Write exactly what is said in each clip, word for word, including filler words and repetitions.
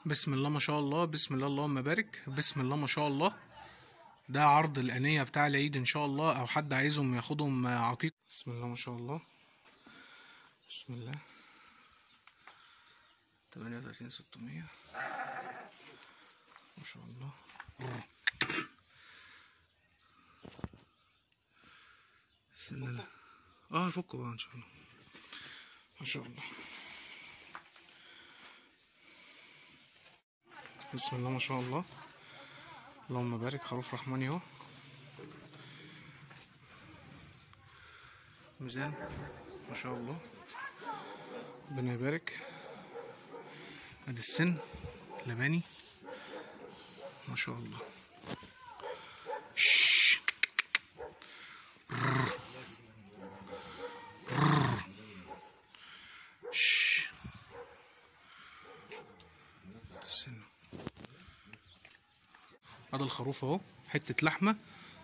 بسم الله ما شاء الله، بسم الله اللهم بارك، بسم الله ما شاء الله. ده عرض الأنية بتاع العيد إن شاء الله، أو حد عايزهم ياخدهم عقيق. بسم الله ما شاء الله، بسم الله. تمانية وتلاتين ستمية ما شاء الله. بسم الله. اه فكوا بقى إن شاء الله. ما شاء الله. بسم الله ما شاء الله، اللهم بارك. خروف رحماني اهو، ميزان ما شاء الله، ربنا يبارك. ادي السن لباني ما شاء الله. شش. شش. السن. هذا الخروف اهو، حتة لحمة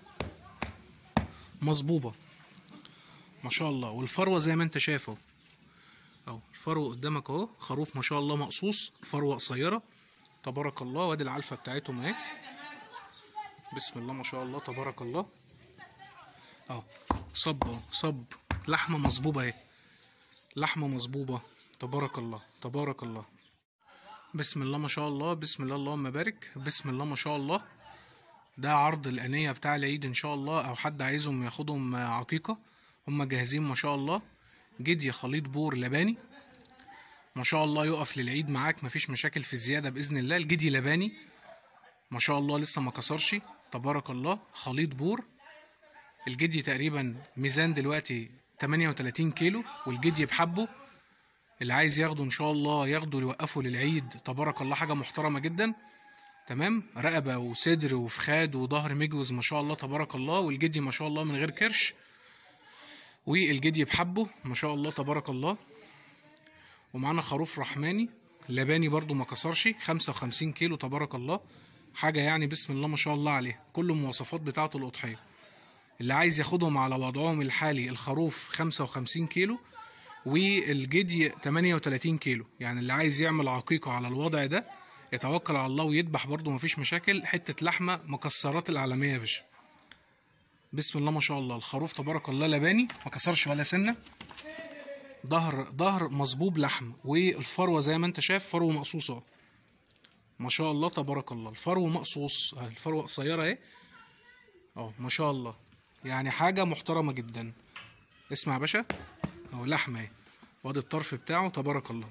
مظبوبة ما شاء الله، والفروة زي ما انت شايف اهو اهو، الفروة قدامك اهو. خروف ما شاء الله مقصوص، فروة قصيرة تبارك الله. وادي العلفة بتاعتهم اهي، بسم الله ما شاء الله تبارك الله اهو. صب اهو، صب لحمة مظبوبة اهي، لحمة مظبوبة تبارك الله تبارك الله. بسم الله ما شاء الله، بسم الله اللهم بارك، بسم الله ما شاء الله. ده عرض الأنية بتاع العيد إن شاء الله، أو حد عايزهم ياخدهم عقيقة. هما جاهزين ما شاء الله. جدي خليط بور لباني ما شاء الله، يقف للعيد معاك مفيش مشاكل في الزيادة بإذن الله. الجدي لباني ما شاء الله، لسه ما كسرش تبارك الله. خليط بور. الجدي تقريبا ميزان دلوقتي تمانية وتلاتين كيلو، والجدي بحبه. اللي عايز ياخده ان شاء الله ياخده يوقفه للعيد تبارك الله، حاجه محترمه جدا. تمام. رقبه وصدر وفخاد وظهر مجوز ما شاء الله تبارك الله، والجدي ما شاء الله من غير كرش، والجدي بحبه ما شاء الله تبارك الله. ومعانا خروف رحماني لباني برضو ما كسرش، خمسة وخمسين كيلو تبارك الله. حاجه يعني بسم الله ما شاء الله عليه، كل المواصفات بتاعه الاضحيه. اللي عايز ياخدهم على وضعهم الحالي، الخروف خمسة وخمسين كيلو والجدي تمانية وتلاتين كيلو. يعني اللي عايز يعمل عقيقة على الوضع ده يتوكل على الله ويذبح برضو مفيش مشاكل. حتة لحمة مكسرات العالمية يا باشا. بسم الله ما شاء الله. الخروف تبارك الله لباني ما كسرش ولا سنة، ظهر ظهر مظبوب لحم، والفروة زي ما انت شايف فروة مقصوصة ما شاء الله تبارك الله. الفرو مقصوص، الفروة قصيرة اهي اهو ما شاء الله، يعني حاجة محترمة جدا. اسمع يا باشا اهو، لحمة اهي، وادي الطرف بتاعه تبارك الله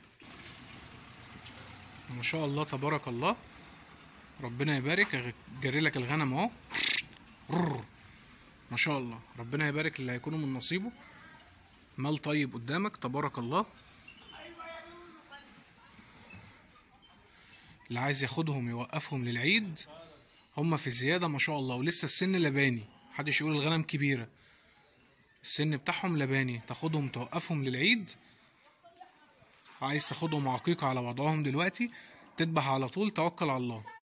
ما شاء الله تبارك الله. ربنا يبارك. جري لك الغنم اهو ما شاء الله. ربنا يبارك اللي هيكونوا من نصيبه. مال طيب قدامك تبارك الله. اللي عايز ياخدهم يوقفهم للعيد، هما في زيادة ما شاء الله، ولسه السن لباني. محدش يقول الغنم كبيرة، السن بتاعهم لباني. تاخدهم توقفهم للعيد. عايز تاخدهم عقيقة على وضعهم دلوقتي، تذبح على طول، توكل على الله.